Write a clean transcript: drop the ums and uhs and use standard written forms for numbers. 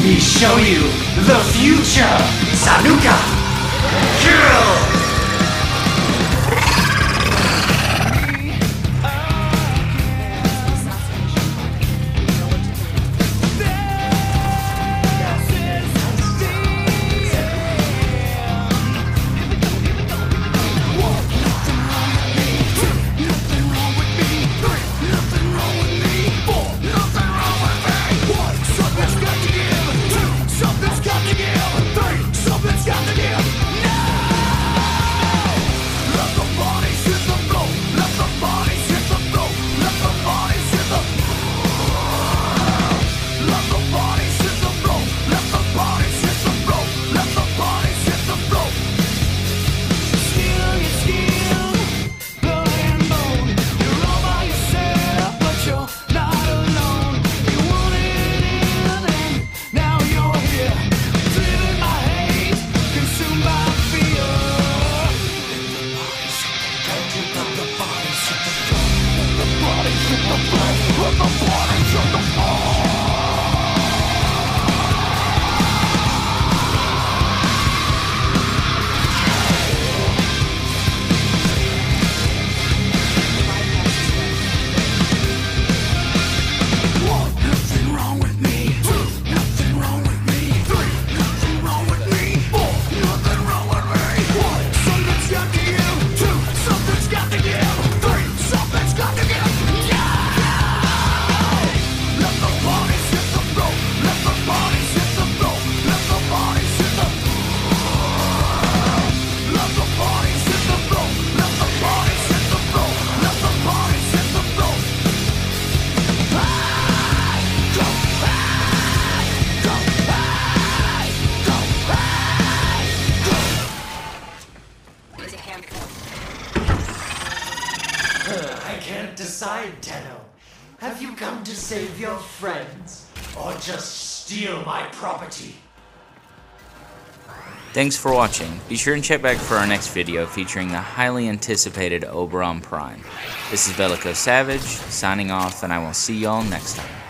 me show you the future! Sanuka! Kill! I can't decide, Tenno. Have you come to save your friends, or just steal my property? Thanks for watching. Be sure and check back for our next video featuring the highly anticipated Oberon Prime. This is Belicose Savage, signing off, and I will see y'all next time.